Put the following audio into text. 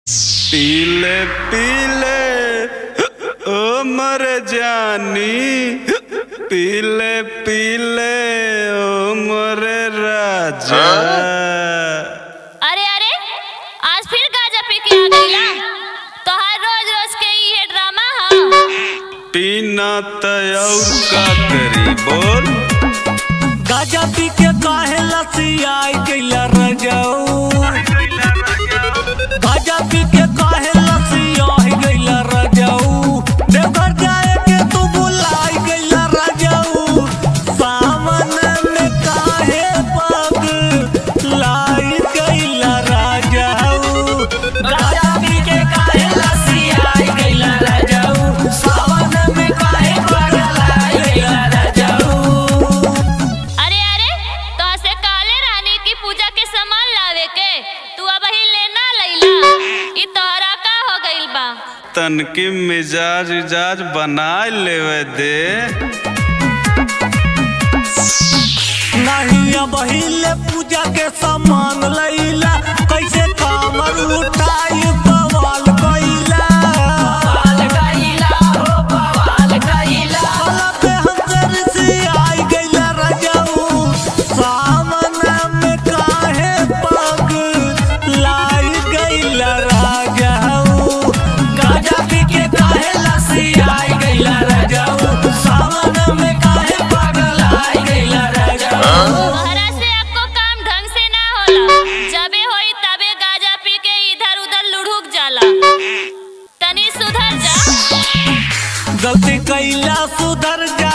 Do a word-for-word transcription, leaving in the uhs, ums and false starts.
पीले पीले ओ मर जानी, पीले पीले ओ मोरे राजा। अरे अरे आज फिर गाजा पी के आ गईला। तो हर रोज रोज के ये ड्रामा है। पीना तयर का करी बोल। गाजा पी के काहे लसियाई गईला रजाऊ। गाजा पी के काहे लसियाई गईला रजाऊ। देवघर जाए के तू बुलाई गईला रजाऊ। सावन में काहे पग लाई गईला रजाऊ। गाजा पी के काहे लसियाई गईला रजाऊ। सावन में काहे पग लाई गईला रजाऊ। अरे अरे तो से काले रानी की पूजा के सामान लावे के तू अब ही लेना लैला। ई तोहरा का हो गइल बा? तनकी मिजाज इजाज बना लेवे दे। नहीं अब हिले पूजा के सामान लैला। कैसे कामर उठाई बवाल कइला। बवाल कइला हो बवाल कइला। साला पे हमसे से आई गइला रजाऊ। सावन में काहे पग लाई गइला रजाऊ। गाजा पी के काहे लसी आई गइला रजाऊ। सावन में काहे पग लाई गइला रजाऊ। तोहरा से आपको काम ढंग से ना होला। जबे होई तबे गाजा पी के इधर उधर लुढ़क जाला। तनी सुधर जा। गलती कैला सुधर जा।